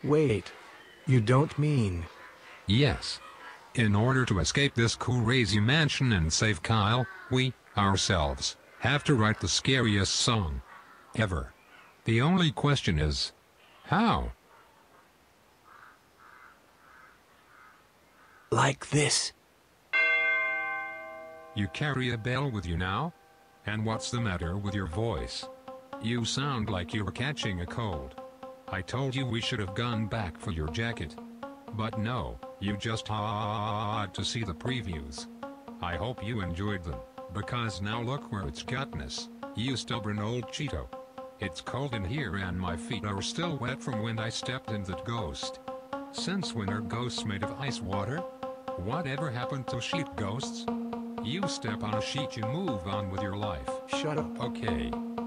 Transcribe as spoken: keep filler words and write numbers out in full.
Wait. You don't mean... Yes. In order to escape this crazy mansion and save Kyle, we, ourselves, have to write the scariest song ever. The only question is, how? Like this. You carry a bell with you now? And what's the matter with your voice? You sound like you're catching a cold. I told you we should have gone back for your jacket. But no, you just had to see the previews. I hope you enjoyed them, because now look where it's gotten us, you stubborn old Cheeto. It's cold in here and my feet are still wet from when I stepped in that ghost. Since when are ghosts made of ice water? Whatever happened to sheet ghosts? You step on a sheet, you move on with your life. Shut up. Okay.